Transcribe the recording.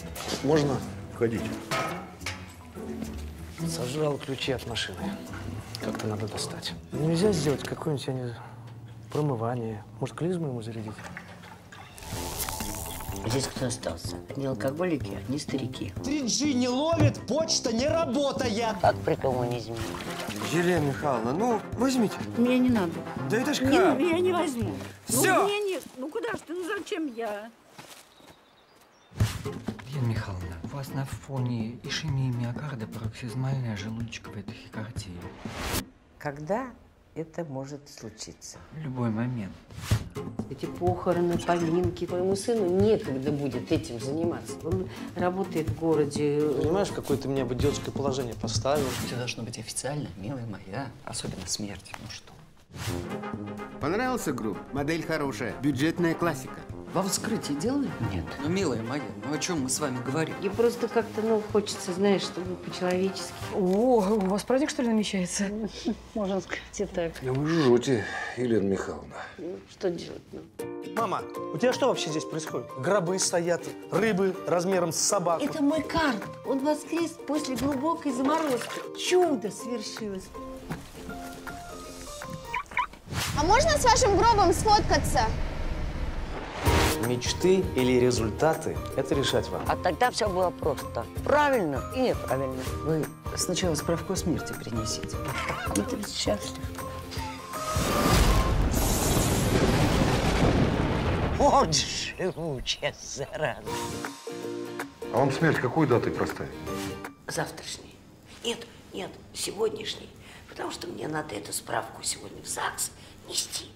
Можно? Входите. Сожрал ключи от машины. Как-то надо достать. Нельзя сделать какое-нибудь, я не знаю, промывание. Может, клизму ему зарядить? Здесь кто остался? Одни алкоголики, одни старики. 3G не ловит, почта не работает. Как при коммунизме? Елена Михайловна, ну, возьмите. Мне не надо. Да это ж как? Я не возьму. Все! Ну, мне не... Ну, куда ж ты? Ну, зачем я? Елена Михайловна, у вас на фоне ишемии миокарда пароксизмальная желудочковая тахикардия. Когда это может случиться? В любой момент. Эти похороны, поминки. Моему сыну некогда будет этим заниматься. Он работает в городе. Понимаешь, какое ты меня в идиотское положение поставил? Все должно быть официально, милая моя. Особенно смерть. Ну что? Понравился групп? Модель хорошая, бюджетная классика. Во вскрытии делали? Нет. Ну, милая моя, ну о чем мы с вами говорим? И просто как-то, ну, хочется, знаешь, чтобы по-человечески. О, у вас праздник, что ли, намечается? Можно сказать и так. Да вы жжете, Елена Михайловна. Ну, что делать, ну? Мама, у тебя что вообще здесь происходит? Гробы стоят, рыбы размером с собаку. Это мой карп. Он воскрес после глубокой заморозки. Чудо свершилось. А можно с вашим гробом сфоткаться? Мечты или результаты – это решать вам. А тогда все было просто. Правильно и неправильно. Вы сначала справку о смерти принесите. И ты ведь счастлив. Вот живучая зараза. А вам смерть какой датой проставить? Завтрашний. Нет, сегодняшний. Потому что мне надо эту справку сегодня в ЗАГС нести.